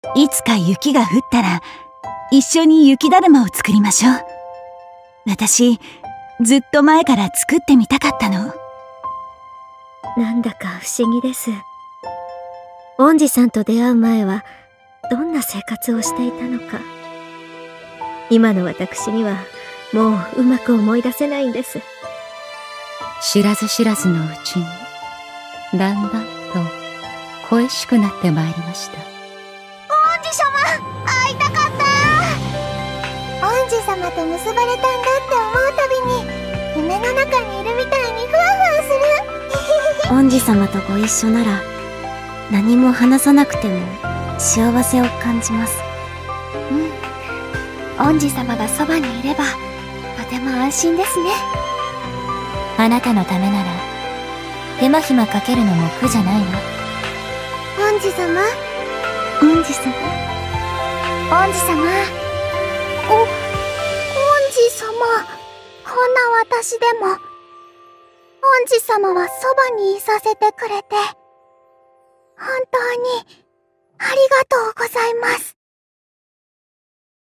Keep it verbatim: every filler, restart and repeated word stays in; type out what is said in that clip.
いつか雪が降ったら一緒に雪だるまを作りましょう。私ずっと前から作ってみたかったの。 なんだか不思議です。恩師さんと出会う前はどんな生活をしていたのか、今の私にはもううまく思い出せないんです。 知らず知らずのうちにだんだんと恋しくなってまいりました。 恩師様、会いたかった。恩師様と結ばれたんだって思うたびに夢の中にいるみたいにふわふわする。 恩師様とご一緒なら何も話さなくても幸せを感じます。 うん、恩師様がそばにいればとても安心ですね。 あなたのためなら手間暇かけるのも苦じゃないわ。 恩師様、 恩師様、 恩師様、お、恩師様、こんな私でも恩師様はそばにいさせてくれて本当にありがとうございます。